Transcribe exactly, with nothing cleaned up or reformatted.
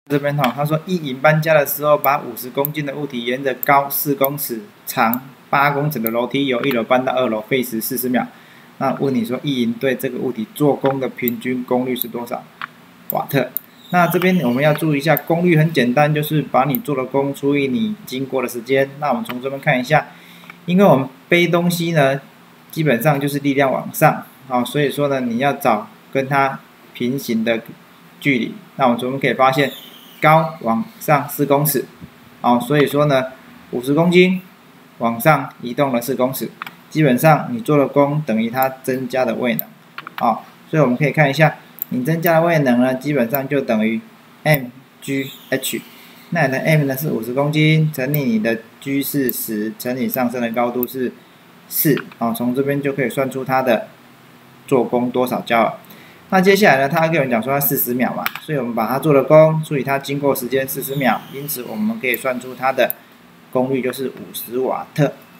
这边哈、哦，他说一引搬家的时候，把五十公斤的物体沿着高四公尺、长八公尺的楼梯由一楼搬到二楼，费时四十秒。那问你说一引对这个物体做功的平均功率是多少瓦特？那这边我们要注意一下，功率很简单，就是把你做的功除以你经过的时间。那我们从这边看一下，因为我们背东西呢，基本上就是力量往上，好、哦，所以说呢，你要找跟它平行的距离。那我们从这边可以发现，高往上四公尺，好、哦，所以说呢，五十公斤往上移动了四公尺，基本上你做的功等于它增加的位能，好、哦，所以我们可以看一下。你增加的位能呢，基本上就等于 mgh， 那你的 m 呢是五十公斤乘以你的 g 是十乘以上升的高度是四，好，从这边就可以算出它的做功多少焦耳。那接下来呢，他跟我们讲说它四十秒嘛，所以我们把它做的功除以它经过时间四十秒，因此我们可以算出它的功率就是五十瓦特。